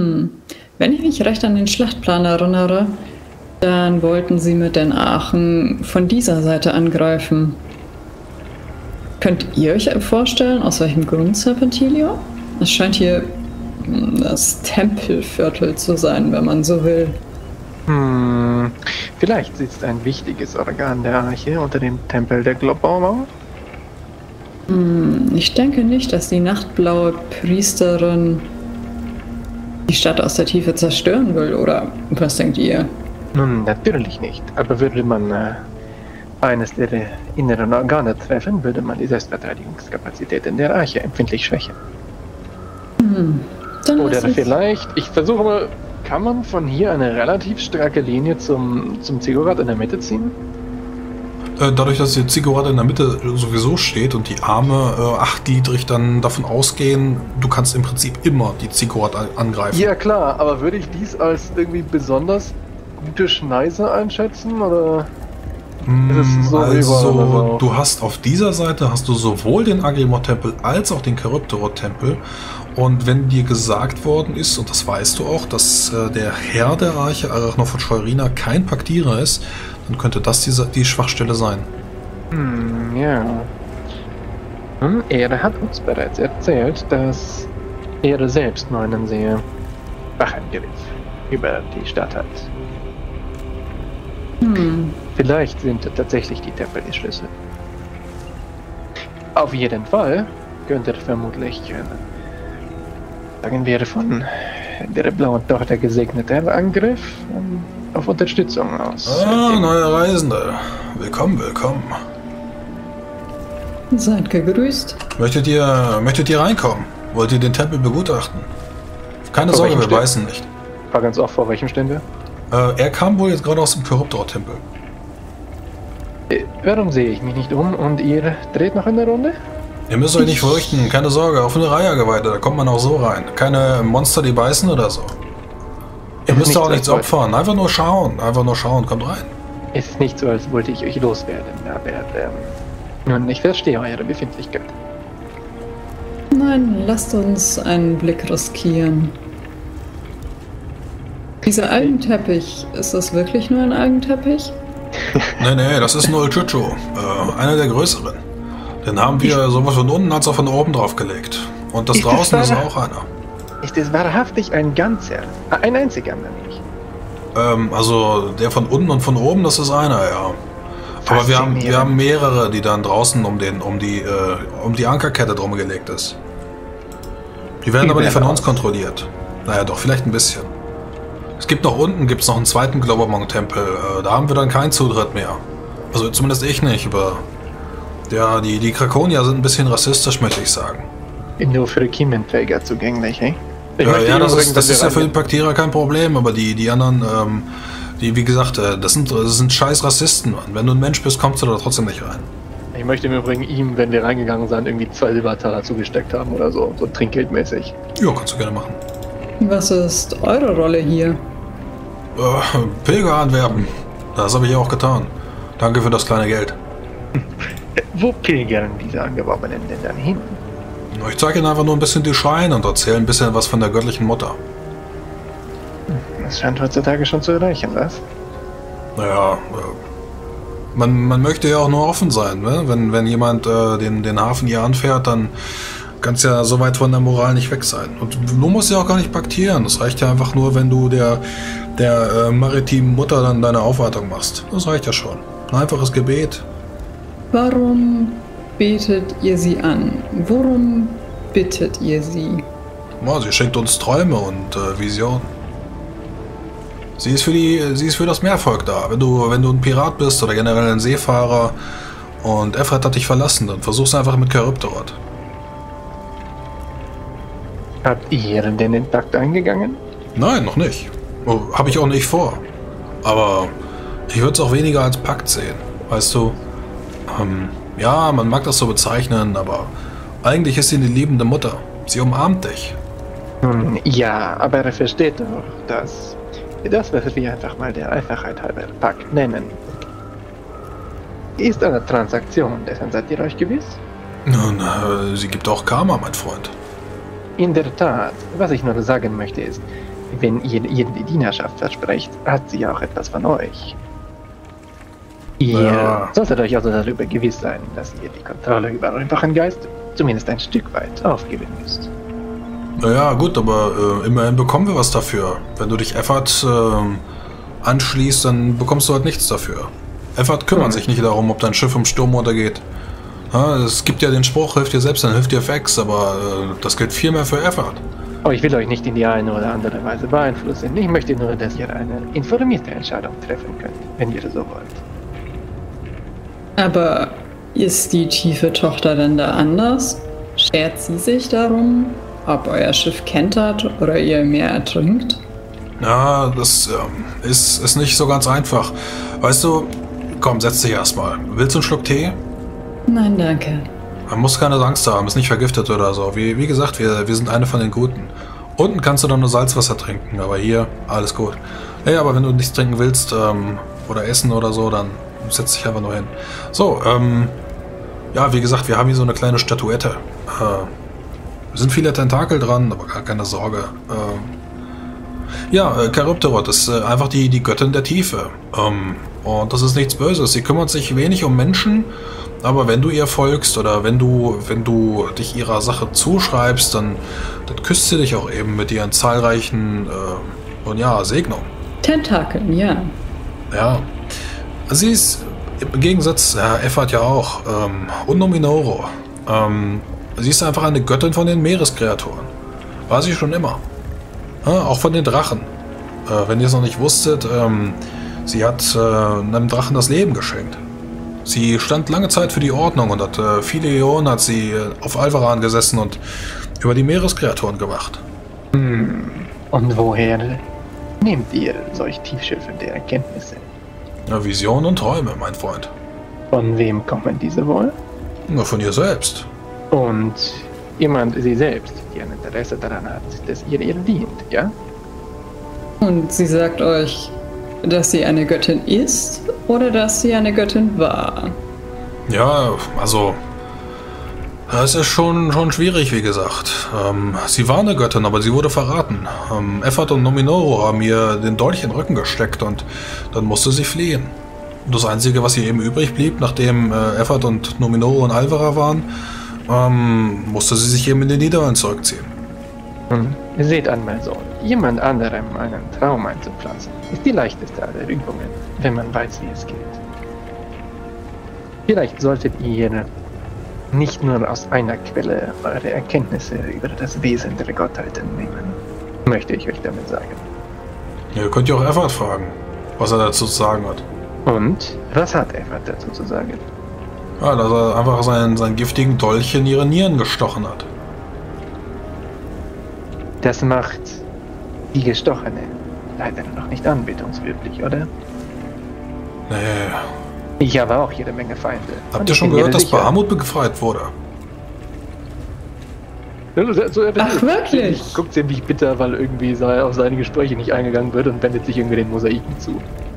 Wenn ich mich recht an den Schlachtplan erinnere, dann wollten sie mit den Aachen von dieser Seite angreifen. Könnt ihr euch vorstellen, aus welchem Grund Serpentilio? Es scheint hier das Tempelviertel zu sein, wenn man so will. Vielleicht sitzt ein wichtiges Organ der Arche unter dem Tempel der Globbaumauer? Ich denke nicht, dass die nachtblaue Priesterin die Stadt aus der Tiefe zerstören will, oder was denkt ihr? Nun, natürlich nicht. Aber würde man eines der inneren Organe treffen, würde man die Selbstverteidigungskapazitäten der Arche empfindlich schwächen. Oder vielleicht, ich versuche mal, kann man von hier eine relativ starke Linie zum Ziggurat in der Mitte ziehen? Dadurch, dass der Ziggurat in der Mitte sowieso steht und die Arme achtgliedrig dann davon ausgehen, du kannst im Prinzip immer die Ziggurat angreifen. Ja klar, aber würde ich dies als irgendwie besonders gute Schneise einschätzen, oder ist es so also, du hast auf dieser Seite hast du sowohl den Agrimor-Tempel als auch den Charybdorot-Tempel. Und wenn dir gesagt worden ist, und das weißt du auch, dass der Herr der Arche, Arachnor von Scheurina, kein Paktierer ist, dann könnte das die Schwachstelle sein. Ja. Er hat uns bereits erzählt, dass er selbst nur einen sehr wachen Griff über die Stadt hat. Vielleicht sind tatsächlich die Tempel die Schlüssel. Auf jeden Fall könnte er vermutlich, sagen wir, von der blauen Tochter gesegneter Angriff auf Unterstützung aus. Neue Reisende. Willkommen, willkommen. Seid gegrüßt. Möchtet ihr reinkommen? Wollt ihr den Tempel begutachten? Keine Sorge, wir beißen nicht. War ganz oft, vor welchem stehen wir? Er kam wohl jetzt gerade aus dem Charybdorot-Tempel. Warum sehe ich mich nicht um und ihr dreht noch eine Runde? Ihr müsst euch nicht fürchten, keine Sorge, auf eine Reihergeweide, da kommt man auch so rein. Keine Monster, die beißen oder so. Ihr müsst auch nichts opfern, einfach nur schauen, kommt rein. Es ist nicht so, als wollte ich euch loswerden, aber nun, ich verstehe eure Befindlichkeit. Nein, lasst uns einen Blick riskieren. Dieser Algenteppich, ist das wirklich nur ein Algenteppich? Nee, das ist ein Olchucho, einer der größeren. Den haben wir sowohl von unten als auch von oben drauf gelegt. Und das draußen ist auch einer. Ist es wahrhaftig ein ganzer? Ein einziger, nämlich? Also der von unten und von oben, das ist einer, ja. Aber wir haben mehrere, die dann draußen um die Ankerkette drum gelegt ist. Die werden aber nicht von uns kontrolliert. Naja, doch, vielleicht ein bisschen. Es gibt noch unten noch einen zweiten Globbermong-Tempel. Da haben wir dann keinen Zutritt mehr. Also zumindest ich nicht, aber ja, die Krakonier sind ein bisschen rassistisch, möchte ich sagen. Nur für Kiementräger zugänglich, eh? Ja, das ist ja für den Paktierer kein Problem, aber die anderen, wie gesagt, das sind scheiß Rassisten. Und wenn du ein Mensch bist, kommst du da trotzdem nicht rein. Ich möchte im Übrigen ihm, wenn wir reingegangen sind, irgendwie 2 Silbertaler zugesteckt haben oder so trinkgeldmäßig. Ja, kannst du gerne machen. Was ist eure Rolle hier? Pilger anwerben. Das habe ich auch getan. Danke für das kleine Geld. Wo pilgern diese Angeworbenen denn dann hin? Ich zeige ihnen einfach nur ein bisschen die Schreine und erzähle ein bisschen was von der göttlichen Mutter. Das scheint heutzutage schon zu erreichen, was? Naja, man möchte ja auch nur offen sein, ne? Wenn jemand den Hafen hier anfährt, dann kann es ja so weit von der Moral nicht weg sein. Und du musst ja auch gar nicht paktieren. Das reicht ja einfach nur, wenn du der maritimen Mutter dann deine Aufwartung machst. Das reicht ja schon. Ein einfaches Gebet. Warum betet ihr sie an? Worum bittet ihr sie? Ja, sie schenkt uns Träume und Visionen. Sie ist für das Meervolk da. Wenn du ein Pirat bist oder generell ein Seefahrer und Efrat hat dich verlassen, dann versuch's einfach mit Charybdorot. Habt ihr den Pakt eingegangen? Nein, noch nicht. Habe ich auch nicht vor. Aber ich würde es auch weniger als Pakt sehen. Weißt du? Ja, man mag das so bezeichnen, aber eigentlich ist sie eine liebende Mutter. Sie umarmt dich. Ja, aber er versteht doch, dass das, was wir einfach mal der Einfachheit halber Pakt nennen, ist eine Transaktion. Dessen seid ihr euch gewiss? Nun, sie gibt auch Karma, mein Freund. In der Tat, was ich nur sagen möchte ist, wenn ihr die Dienerschaft versprecht, hat sie auch etwas von euch. Ihr solltet euch also darüber gewiss sein, dass ihr die Kontrolle über euren wachen Geist zumindest ein Stück weit aufgeben müsst. Naja, gut, aber immerhin bekommen wir was dafür. Wenn du dich Effert anschließt, dann bekommst du halt nichts dafür. Effert kümmert sich nicht darum, ob dein Schiff im Sturm untergeht. Ja, es gibt ja den Spruch, hilft dir selbst, dann hilft dir Fax, aber das gilt viel mehr für Effert. Oh, ich will euch nicht in die eine oder andere Weise beeinflussen. Ich möchte nur, dass ihr eine informierte Entscheidung treffen könnt, wenn ihr so wollt. Aber ist die tiefe Tochter denn da anders? Schert sie sich darum, ob euer Schiff kentert oder ihr im Meer ertrinkt? Ja, das ist nicht so ganz einfach. Weißt du, komm, setz dich erstmal. Willst du einen Schluck Tee? Nein, danke. Man muss keine Angst haben, ist nicht vergiftet oder so. Wie gesagt, wir sind eine von den Guten. Unten kannst du dann nur Salzwasser trinken, aber hier alles gut. Hey, aber wenn du nichts trinken willst oder essen oder so, dann setz dich einfach nur hin. So, ja, wie gesagt, wir haben hier so eine kleine Statuette. Sind viele Tentakel dran, aber gar keine Sorge. Ja, Charybdorot ist einfach die Göttin der Tiefe. Und das ist nichts Böses. Sie kümmert sich wenig um Menschen, aber wenn du ihr folgst oder wenn du dich ihrer Sache zuschreibst, dann küsst sie dich auch eben mit ihren zahlreichen und ja, Segnungen. Tentakeln, ja. Ja. Sie ist im Gegensatz, Effert ja auch, und Numenoro. Sie ist einfach eine Göttin von den Meereskreaturen. War sie schon immer. Ja, auch von den Drachen. Wenn ihr es noch nicht wusstet, sie hat einem Drachen das Leben geschenkt. Sie stand lange Zeit für die Ordnung und hat viele Äonen hat sie auf Alvaran gesessen und über die Meereskreaturen gewacht. Und woher nehmt ihr solch tiefschürfende Erkenntnisse? Ja, Visionen und Träume, mein Freund. Von wem kommen diese wohl? Nur von ihr selbst. Und jemand sie selbst, die ein Interesse daran hat, dass ihr dient, ja? Und sie sagt euch, dass sie eine Göttin ist oder dass sie eine Göttin war? Ja, also es ist schon schwierig, wie gesagt. Sie war eine Göttin, aber sie wurde verraten. Effert und Numenoro haben ihr den Dolch in den Rücken gesteckt und dann musste sie fliehen. Und das Einzige, was ihr eben übrig blieb, nachdem Effert und Numenoro in Alvara waren, musste sie sich eben in den Niederlanden zurückziehen. Seht einmal so, jemand anderem einen Traum einzupflanzen, ist die leichteste aller Übungen, wenn man weiß, wie es geht. Vielleicht solltet ihr nicht nur aus einer Quelle eure Erkenntnisse über das Wesen der Gottheiten nehmen, möchte ich euch damit sagen. Ja, ihr könnt ja auch Effert fragen, was er dazu zu sagen hat. Und was hat Effert dazu zu sagen? Ja, dass er einfach seinen giftigen Dolch in ihre Nieren gestochen hat. Das macht die Gestochene leider noch nicht anbetungswürdig, oder? Nee. Ich habe auch jede Menge Feinde. Habt ihr schon gehört, dass Bahamut befreit wurde? Ach, wirklich? Guckt ziemlich bitter, weil irgendwie auf seine Gespräche nicht eingegangen wird und wendet sich irgendwie den Mosaiken zu.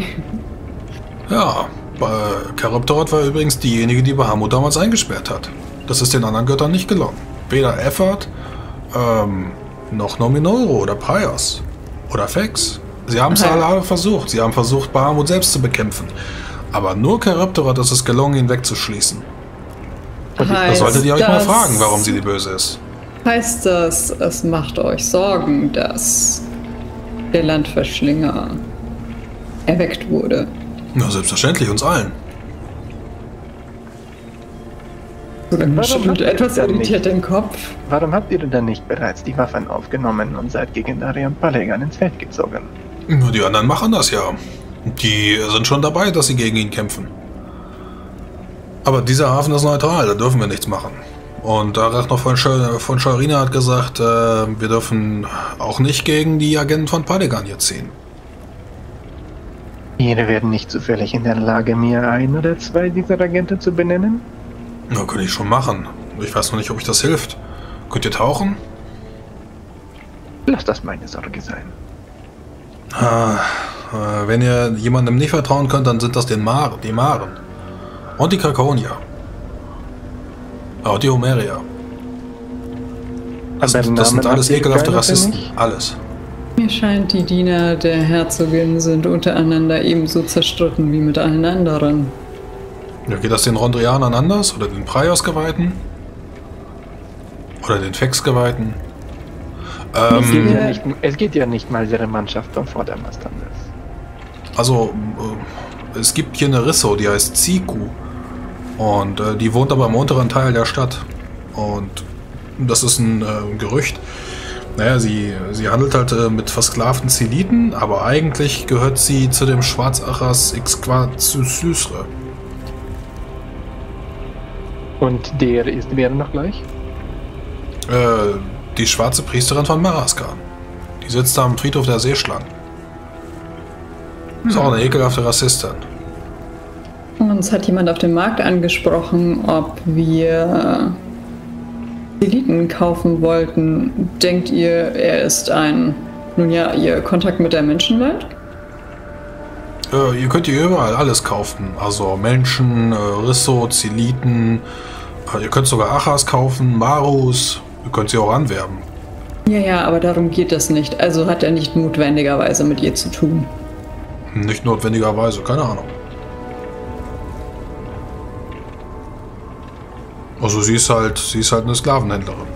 Ja, Charybdorot war übrigens diejenige, die Bahamut damals eingesperrt hat. Das ist den anderen Göttern nicht gelungen. Weder Effert, noch Numenoro oder Praios oder Fex. Sie haben es alle versucht. Sie haben versucht, Bahamut selbst zu bekämpfen. Aber nur Charybdorot ist es gelungen, ihn wegzuschließen. Da solltet ihr euch mal fragen, warum sie die Böse ist. Heißt das, es macht euch Sorgen, dass der Landverschlinger erweckt wurde? Na, selbstverständlich, uns allen. Und etwas irritiert den Kopf. Warum habt ihr denn nicht bereits die Waffen aufgenommen und seid gegen Darian Palegan ins Feld gezogen? Nur die anderen machen das ja. Die sind schon dabei, dass sie gegen ihn kämpfen. Aber dieser Hafen ist neutral, da dürfen wir nichts machen. Und Darach noch von Shaurina hat gesagt, wir dürfen auch nicht gegen die Agenten von Palegan jetzt ziehen. Ihr werden nicht zufällig in der Lage, mir ein oder zwei dieser Agenten zu benennen? Ja, könnte ich schon machen. Ich weiß noch nicht, ob euch das hilft. Könnt ihr tauchen? Lass das meine Sorge sein. Wenn ihr jemandem nicht vertrauen könnt, dann sind das die Maren. Und die Krakonier. Und die Homeria. Das sind alles ekelhafte Rassisten. Alles. Mir scheint, die Diener der Herzogin sind untereinander ebenso zerstritten wie mit allen anderen. Ja, geht das den Rondrianern anders? Oder den Praios-Geweihten? Oder den Fex-Geweihten? Es geht ja nicht mal ihre Mannschaft vom Vordermast anders. Also, es gibt hier eine Risso, die heißt Ziku. Und die wohnt aber im unteren Teil der Stadt. Und das ist ein Gerücht. Naja, sie handelt halt mit versklavten Zeliten, aber eigentlich gehört sie zu dem Schwarzachas Ixquatzusysre. Und der ist wer noch gleich? Die schwarze Priesterin von Maraskan. Die sitzt da am Friedhof der Seeschlangen. Ist auch eine ekelhafte Rassistin. Uns hat jemand auf dem Markt angesprochen, ob wir Zeliten kaufen wollten. Denkt ihr, er ist ihr Kontakt mit der Menschenwelt? Ihr könnt hier überall alles kaufen. Also Menschen, Risso, Zeliten. Ihr könnt sogar Achas kaufen, Marus. Ihr könnt sie auch anwerben. Ja, aber darum geht es nicht. Also hat er nicht notwendigerweise mit ihr zu tun. Nicht notwendigerweise, keine Ahnung. Also sie ist halt eine Sklavenhändlerin.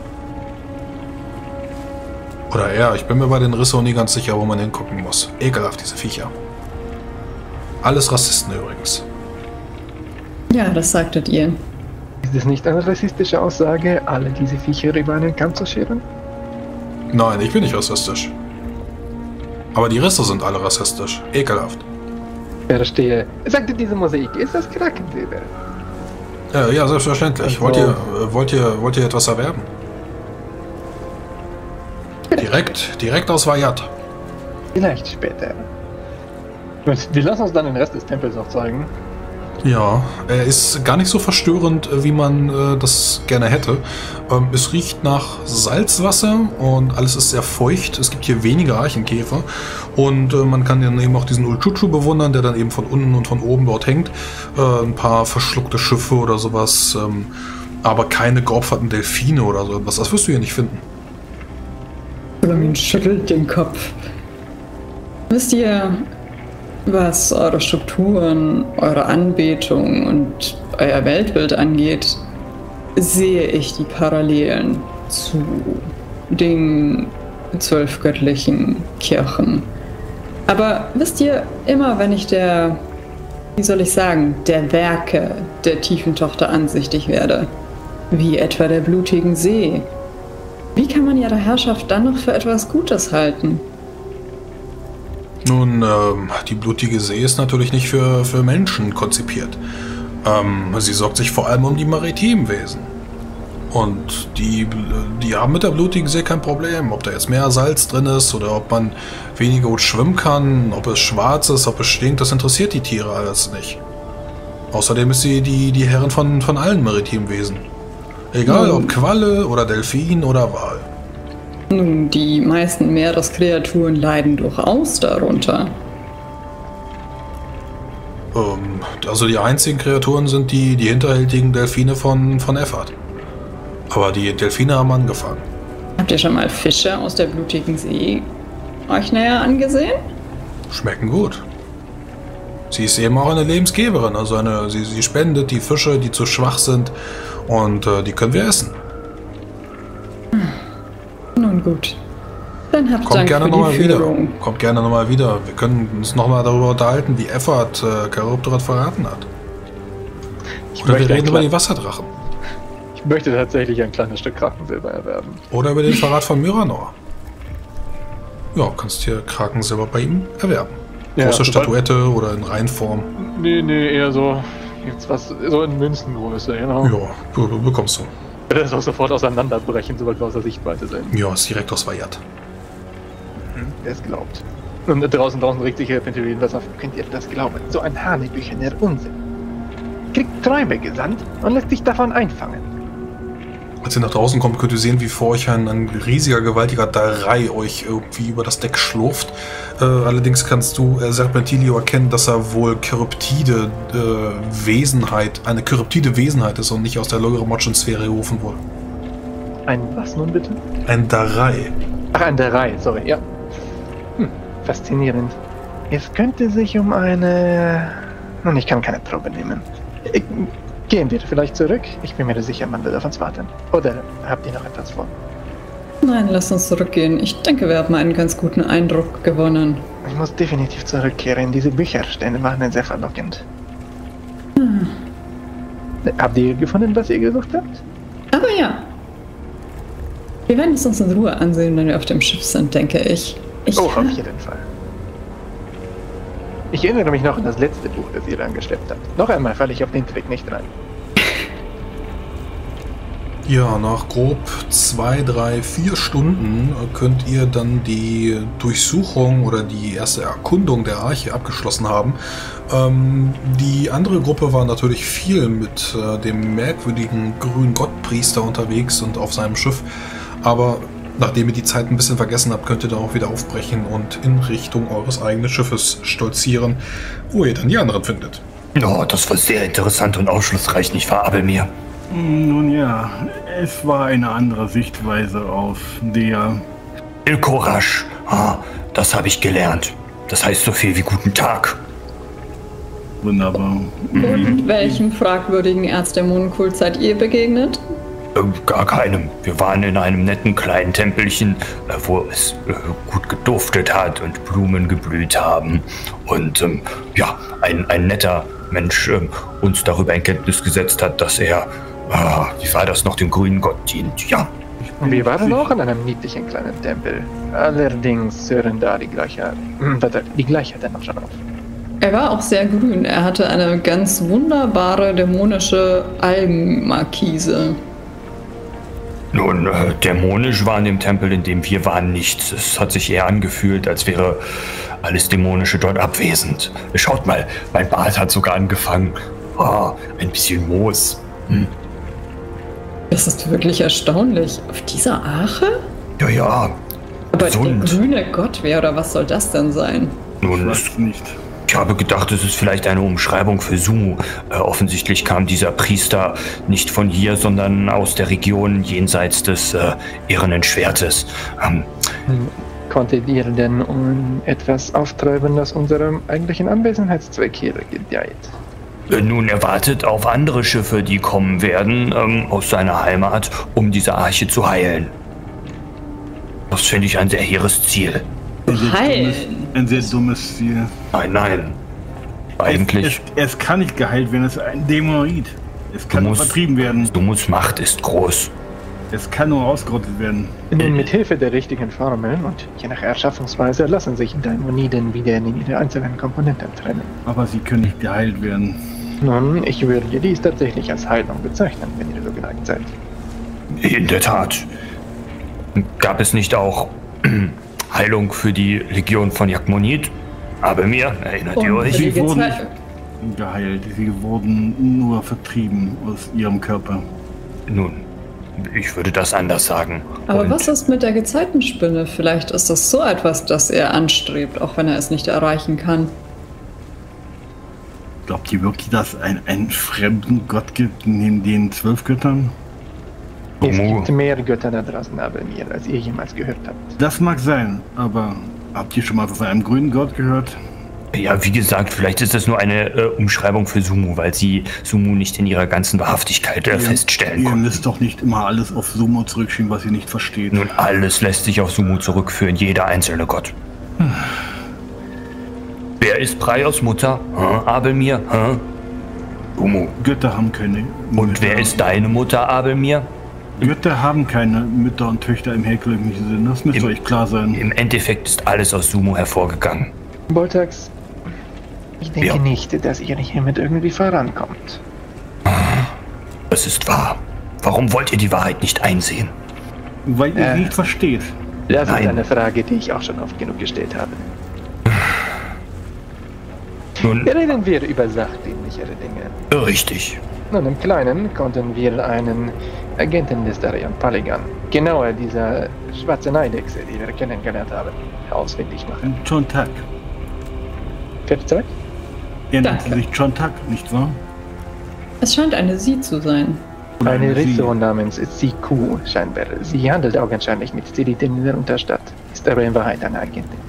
Oder er, ich bin mir bei den Risso nie ganz sicher, wo man hingucken muss. Ekelhaft, diese Viecher. Alles Rassisten übrigens. Ja, das sagtet ihr. Ist es nicht eine rassistische Aussage, alle diese Viecher über einen Kamm zu scheren? Nein, ich bin nicht rassistisch. Aber die Risso sind alle rassistisch. Ekelhaft. Verstehe. Sagte diese Mosaik, ist das Krakensilber? Ja, selbstverständlich. Also, wollt ihr etwas erwerben? Direkt aus Vayat. Vielleicht später. Und wir lassen uns dann den Rest des Tempels noch zeigen. Ja, er ist gar nicht so verstörend, wie man das gerne hätte. Es riecht nach Salzwasser und alles ist sehr feucht. Es gibt hier wenige Archenkäfer und man kann dann eben auch diesen Ulchuchu bewundern, der dann eben von unten und von oben dort hängt. Ein paar verschluckte Schiffe oder sowas, aber keine geopferten Delfine oder so etwas. Das wirst du hier nicht finden. Benjamin schüttelt den Kopf. Wisst ihr, was eure Strukturen, eure Anbetung und euer Weltbild angeht, sehe ich die Parallelen zu den 12 göttlichen Kirchen. Aber wisst ihr, immer wenn ich der Werke der Tiefentochter ansichtig werde, wie etwa der blutigen See, wie kann man ihre Herrschaft dann noch für etwas Gutes halten? Nun, die blutige See ist natürlich nicht für Menschen konzipiert. Sie sorgt sich vor allem um die Maritimwesen. Und die haben mit der blutigen See kein Problem. Ob da jetzt mehr Salz drin ist oder ob man weniger gut schwimmen kann, ob es schwarz ist, ob es stinkt, das interessiert die Tiere alles nicht. Außerdem ist sie die Herrin von allen Maritimwesen. Egal ob Qualle oder Delfin oder Wal. Nun, die meisten Meereskreaturen leiden durchaus darunter. Also die einzigen Kreaturen sind die hinterhältigen Delfine von Effat. Aber die Delfine haben angefangen. Habt ihr schon mal Fische aus der blutigen See euch näher angesehen? Schmecken gut. Sie ist eben auch eine Lebensgeberin. Also sie spendet die Fische, die zu schwach sind. Und die können wir essen. Nun gut. Dann habt Kommt gerne nochmal wieder. Kommt gerne nochmal wieder. Wir können uns nochmal darüber unterhalten, wie Effat Charybdis verraten hat. Oder wir reden über die Wasserdrachen. Ich möchte tatsächlich ein kleines Stück Krakensilber erwerben. Oder über den Verrat von Myranor. Ja, kannst hier Krakensilber bei ihm erwerben. Große Statuette oder in Reinform. Nee, eher so. Gibt's was so in Münzengröße, genau. Ja, bekommst du. Ich werde das auch sofort auseinanderbrechen, sobald wir aus der Sichtweite sind. Ja, ist direkt aus Vayat. Wer es glaubt. Und draußen regt sich Herr Pentelin was auf. Könnt ihr das glauben? So ein hanebüchener Unsinn. Kriegt Träume gesandt und lässt sich davon einfangen. Als ihr nach draußen kommt, könnt ihr sehen, wie vor euch ein riesiger, gewaltiger Darei euch irgendwie über das Deck schlurft. Allerdings kannst du Serpentilio erkennen, dass er wohl eine Kryptide Wesenheit ist und nicht aus der Logaromotschen Sphäre gerufen wurde. Ein was nun bitte? Ein Darei. Ach, ein Darei, sorry, ja. Faszinierend. Es könnte sich um eine... Nun, ich kann keine Probe nehmen. Gehen wir vielleicht zurück? Ich bin mir sicher, man wird auf uns warten. Oder habt ihr noch etwas vor? Nein, lass uns zurückgehen. Ich denke, wir haben einen ganz guten Eindruck gewonnen. Ich muss definitiv zurückkehren. Diese Bücherstände waren sehr verlockend. Habt ihr gefunden, was ihr gesucht habt? Aber ja. Wir werden es uns in Ruhe ansehen, wenn wir auf dem Schiff sind, denke ich. Auf jeden Fall. Ich erinnere mich noch an das letzte Buch, das ihr angeschleppt habt. Noch einmal falle ich auf den Trick nicht rein. Ja, nach grob 2, 3, 4 Stunden könnt ihr dann die Durchsuchung oder die erste Erkundung der Arche abgeschlossen haben. Die andere Gruppe war natürlich viel mit dem merkwürdigen grünen Gottpriester unterwegs und auf seinem Schiff. Aber nachdem ihr die Zeit ein bisschen vergessen habt, könnt ihr dann auch wieder aufbrechen und in Richtung eures eigenen Schiffes stolzieren, wo ihr dann die anderen findet. Oh, das war sehr interessant und aufschlussreich, nicht wahr, Abelmir? Nun ja, es war eine andere Sichtweise auf der... Ilkorasch, das habe ich gelernt. Das heißt so viel wie guten Tag. Wunderbar. Und welchem fragwürdigen Erzdämonenkult seid ihr begegnet? Gar keinem. Wir waren in einem netten kleinen Tempelchen, wo es gut geduftet hat und Blumen geblüht haben. Und ja, ein netter Mensch uns darüber in Kenntnis gesetzt hat, dass er, wie war das noch, dem grünen Gott dient. Ja. Wir waren auch in einem niedlichen kleinen Tempel. Allerdings hören da die Gleichheit dennoch schon auf. Er war auch sehr grün. Er hatte eine ganz wunderbare dämonische Algenmarkise. Nun, dämonisch war in dem Tempel, in dem wir waren, nichts. Es hat sich eher angefühlt, als wäre alles Dämonische dort abwesend. Schaut mal, mein Bart hat sogar angefangen. Ein bisschen Moos. Das ist wirklich erstaunlich. Auf dieser Arche? Ja. Aber gesund. Der grüne Gott, wer oder was soll das denn sein? Nun, nicht. Ich habe gedacht, es ist vielleicht eine Umschreibung für Sumu. Offensichtlich kam dieser Priester nicht von hier, sondern aus der Region jenseits des Irrenden Schwertes. Konntet ihr denn etwas auftreiben, das unserem eigentlichen Anwesenheitszweck hier gedeiht? Nun, er wartet auf andere Schiffe, die kommen werden aus seiner Heimat, um diese Arche zu heilen. Das finde ich ein sehr hehres Ziel. Ein sehr dummes Ziel. Nein. Eigentlich. Es kann nicht geheilt werden, es ist ein Dämonoid. Es kann nur vertrieben werden. Sumus Macht ist groß. Es kann nur ausgerottet werden. Mit Hilfe der richtigen Formeln und je nach Erschaffungsweise lassen sich Dämoniden wieder in ihre einzelnen Komponenten trennen. Aber sie können nicht geheilt werden. Nun, ich würde dies tatsächlich als Heilung bezeichnen, wenn ihr so geneigt seid. In der Tat. Gab es nicht auch Heilung für die Legion von Jakmonid? Aber mir, erinnert ihr euch? Sie wurden nicht geheilt, sie wurden nur vertrieben aus ihrem Körper. Nun, ich würde das anders sagen. Aber was ist mit der Gezeitenspinne? Vielleicht ist das so etwas, das er anstrebt, auch wenn er es nicht erreichen kann. Glaubt ihr wirklich, dass es einen fremden Gott gibt neben den 12 Göttern? Es gibt mehr Götter da draußen aber mir, als ihr jemals gehört habt. Das mag sein, aber habt ihr schon mal von einem grünen Gott gehört? Ja, wie gesagt, vielleicht ist das nur eine Umschreibung für Sumu, weil sie Sumu nicht in ihrer ganzen Wahrhaftigkeit feststellen Ihr konnten. müsst doch nicht immer alles auf Sumu zurückschieben, was ihr nicht versteht. Nun, alles lässt sich auf Sumu zurückführen, jeder einzelne Gott. Wer ist Praios Mutter? Abelmir? Sumu. Götter haben keine Mütter. Und wer ist deine Mutter, Abelmir? Götter haben keine Mütter und Töchter im herkömmlichen Sinn, das müsste euch klar sein. Im Endeffekt ist alles aus Sumu hervorgegangen. Boltax, ich denke nicht, dass ihr hiermit irgendwie vorankommt. Das ist wahr. Warum wollt ihr die Wahrheit nicht einsehen? Weil ihr nicht versteht. Das ist eine Frage, die ich auch schon oft genug gestellt habe. Nun, Reden wir über sachdienlichere Dinge. richtig. Nun, im Kleinen konnten wir einen Agenten des Darion Paligan, genauer dieser schwarzen Eidechse, die wir kennengelernt haben, ausfindig machen. Chontak. Verzeiht? Er nennt sich Chontak, nicht wahr? Es scheint eine Sie zu sein. Eine Richterin namens Siku scheinbar. Sie handelt augenscheinlich mit Zediten in der Unterstadt, ist aber in Wahrheit eine Agentin.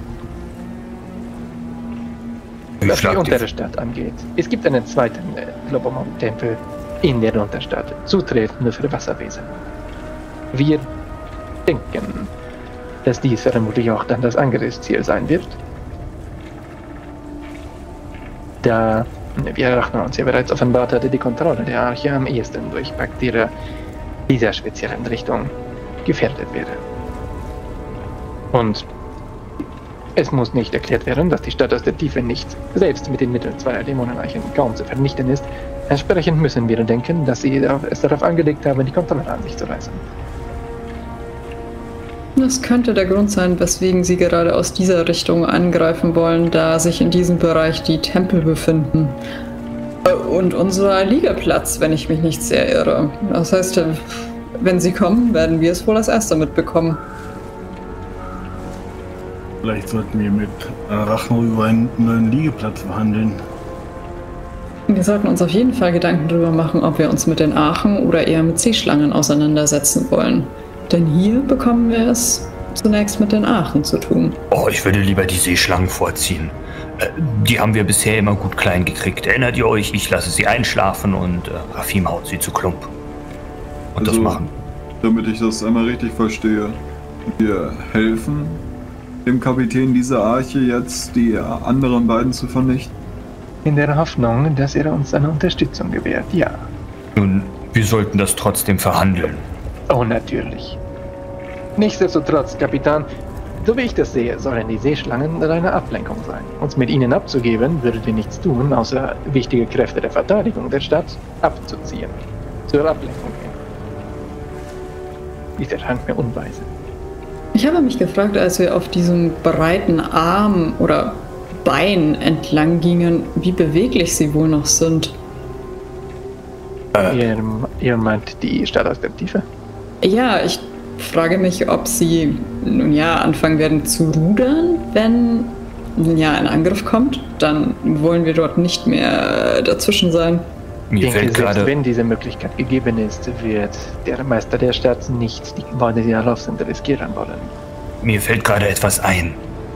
Was die untere Stadt angeht, es gibt einen zweiten Lobomon-Tempel in der Unterstadt, zutreffend für Wasserwesen. Wir denken, dass dies vermutlich auch dann das Angriffsziel sein wird. Da, wie Arachno uns ja bereits offenbart hatte, die Kontrolle der Arche am ehesten durch Bakterien dieser speziellen Richtung gefährdet wäre. Und es muss nicht erklärt werden, dass die Stadt aus der Tiefe nicht, selbst mit den Mitteln zweier Dämoneneichen, kaum zu vernichten ist. Entsprechend müssen wir denken, dass sie es darauf angelegt haben, die Kontrolle an sich zu reißen. Das könnte der Grund sein, weswegen sie gerade aus dieser Richtung angreifen wollen, da sich in diesem Bereich die Tempel befinden. Und unser Liegeplatz, wenn ich mich nicht sehr irre. Das heißt, wenn sie kommen, werden wir es wohl als Erster mitbekommen. Vielleicht sollten wir mit Arachno über einen neuen Liegeplatz verhandeln. Wir sollten uns auf jeden Fall Gedanken darüber machen, ob wir uns mit den Archen oder eher mit Seeschlangen auseinandersetzen wollen. Denn hier bekommen wir es zunächst mit den Archen zu tun. Oh, ich würde lieber die Seeschlangen vorziehen. Die haben wir bisher immer gut klein gekriegt. Erinnert ihr euch? Ich lasse sie einschlafen und Rafim haut sie zu Klump. Und also, das machen. Damit ich das einmal richtig verstehe. Wir helfen dem Kapitän dieser Arche jetzt, die anderen beiden zu vernichten? In der Hoffnung, dass er uns eine Unterstützung gewährt, ja. Nun, wir sollten das trotzdem verhandeln. Oh, natürlich. Nichtsdestotrotz, Kapitän, so wie ich das sehe, sollen die Seeschlangen eine Ablenkung sein. Uns mit ihnen abzugeben, würden wir nichts tun, außer wichtige Kräfte der Verteidigung der Stadt abzuziehen. Zur Ablenkung hin. Dies erscheint mir unweise. Ich habe mich gefragt, als wir auf diesem breiten Arm oder Bein entlang gingen, wie beweglich sie wohl noch sind. Ihr meint die Stadt aus der Tiefe? Ja, ich frage mich, ob sie nun ja anfangen werden zu rudern, wenn nun ja ein Angriff kommt. Dann wollen wir dort nicht mehr dazwischen sein. Mir fällt gerade, wenn diese Möglichkeit gegeben ist, wird der Meister der Stadt nicht die Gebäude, die darauf sind, riskieren wollen. Mir fällt gerade etwas ein.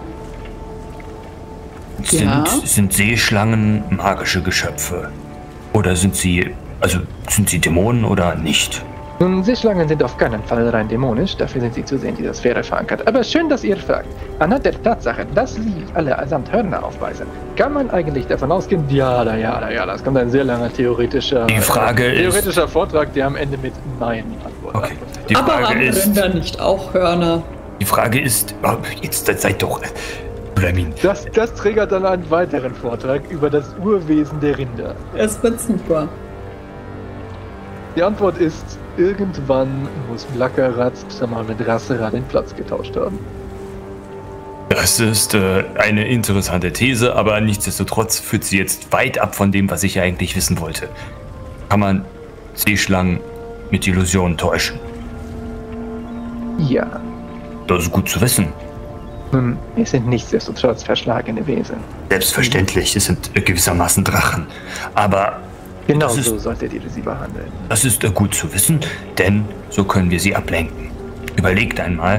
Sind Seeschlangen magische Geschöpfe? Oder sind sie Dämonen oder nicht? Nun, Seeschlangen sind auf keinen Fall rein dämonisch, dafür sind sie zu sehr in dieser Sphäre verankert. Aber schön, dass ihr fragt. Anhand der Tatsache, dass sie alle allesamt Hörner aufweisen, kann man eigentlich davon ausgehen, ja, das kommt ein sehr langer theoretischer Vortrag, der am Ende mit Nein antwortet. Okay. Aber haben Rinder nicht auch Hörner? Die Frage ist, jetzt seid doch... Blamin. Das triggert dann einen weiteren Vortrag über das Urwesen der Rinder. Es wird super. Die Antwort ist, irgendwann muss Blackerat mal mit Rassera den Platz getauscht haben. Das ist eine interessante These, aber nichtsdestotrotz führt sie jetzt weit ab von dem, was ich eigentlich wissen wollte. Kann man Seeschlangen mit Illusionen täuschen? Ja. Das ist gut zu wissen. Nun, es sind nichtsdestotrotz verschlagene Wesen. Selbstverständlich, es sind gewissermaßen Drachen. Aber genau so solltet ihr sie behandeln. Das ist gut zu wissen, denn so können wir sie ablenken. Überlegt einmal.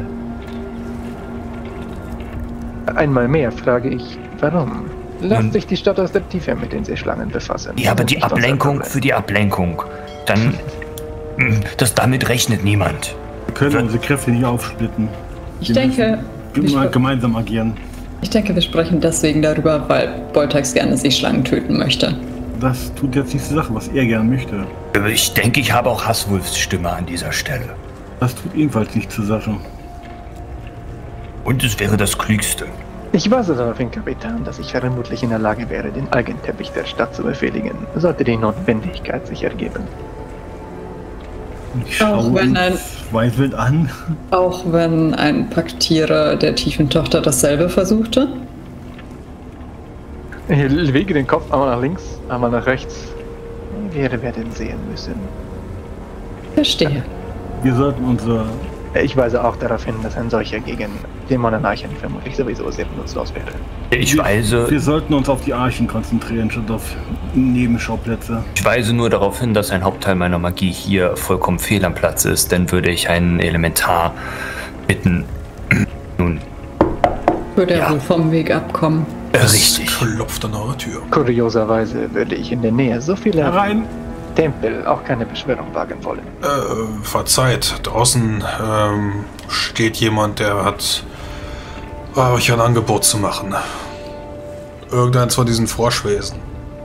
Einmal mehr frage ich, warum? Lasst sich die Stadt aus der Tiefe mit den Seeschlangen befassen. Ja, aber die Ablenkung für die Ablenkung. Dann, damit rechnet niemand. Wir können unsere Kräfte nicht aufsplitten. Ich denke... gemeinsam agieren. Ich denke, wir sprechen deswegen darüber, weil Boltax gerne Seeschlangen töten möchte. Das tut jetzt nicht zur Sache, was er gerne möchte. Ich denke, ich habe auch Hasswulfs Stimme an dieser Stelle. Das tut ebenfalls nicht zur Sache. Und es wäre das Klügste. Ich weise darauf hin, Kapitän, dass ich vermutlich in der Lage wäre, den Algenteppich der Stadt zu befehligen, sollte die Notwendigkeit sich ergeben. Ich schaue uns Weißwild an. Auch wenn ein Paktierer der Tiefentochter dasselbe versuchte? Ich lege den Kopf einmal nach links, einmal nach rechts. Wir werden sehen müssen. Verstehe. Wir sollten unsere Ich weise auch darauf hin, dass ein solcher gegen Dämonenarchen vermutlich sowieso sehr nutzlos wäre. Wir sollten uns auf die Archen konzentrieren, statt auf Nebenschauplätze. Ich weise nur darauf hin, dass ein Hauptteil meiner Magie hier vollkommen fehl am Platz ist, denn würde ich einen Elementar bitten, nun... Würde er wohl vom Weg abkommen. Richtig. Klopft an eure Tür. Kurioserweise würde ich in der Nähe so viele Herein! Tempel auch keine Beschwörung wagen wollen. Verzeiht, draußen steht jemand, der hat euch ein Angebot zu machen. Irgendeins von diesen Froschwesen.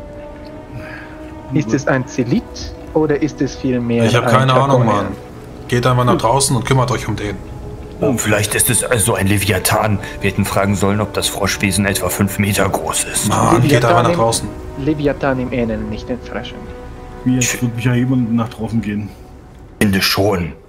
Ist es ein Zelit oder ist es vielmehr Ich habe ein keine Ahnung, Draconer? Mann. Geht einfach nach draußen und kümmert euch um den. Oh, vielleicht ist es also ein Leviathan. Wir hätten fragen sollen, ob das Froschwesen etwa 5 Meter groß ist. Mann, geht einfach nach draußen. Leviathan im Ähneln, nicht in Fröschen. Jetzt wird mich ja jemand nach draußen gehen. Ich finde schon.